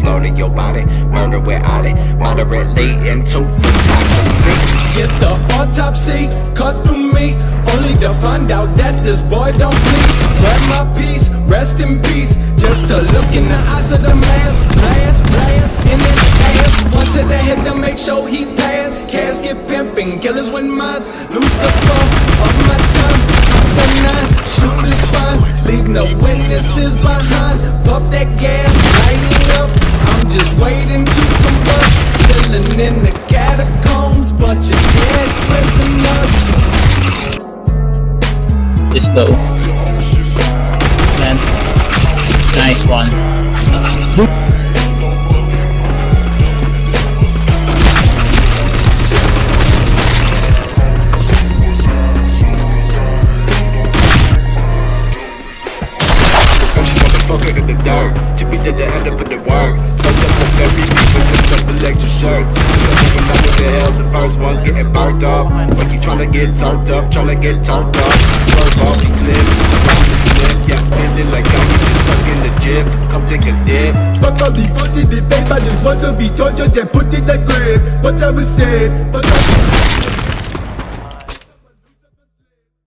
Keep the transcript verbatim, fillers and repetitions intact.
slowly your body, murder without it, moderately into photography. Get the autopsy, cut through me, only to find out that this boy don't bleed. Grab my peace, rest in peace, just to look in the eyes of the mask. Blast, blast, in his ass, one to the head to make sure he pass. Casket pimping, killers with minds, Lucifer on my tongue. Pop the nine, shoot his spine, leave no witnesses behind. Puff that gas, light it up, I'm just waiting to combust. Chillin' in the catacombs, bunch of dead prisoners. Just go. Man. Nice one. Motherfucker in the dirt, tip me to the end of the work. Fucked up the very deep with the stuff electric shirts. Never know what the hell the first one's getting burnt up. Like you tryna get turned up, tryna get turned up. Swerve off the cliff, around the slip. Yeah, feeling like I'm just stuck in the gym. Come take a dip. Fuck all the bullshit, they pay by this one to be tortured, then put in the grave. What I was saying, but I